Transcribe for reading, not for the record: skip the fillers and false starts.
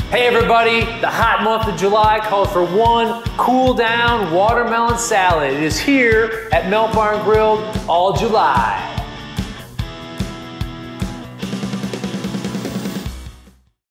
Hey everybody, the hot month of July calls for one cool down watermelon salad. It is here at Melt Bar and Grilled all July.